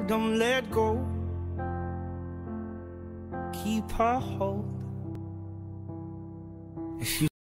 don't let go. Keep her hold. If you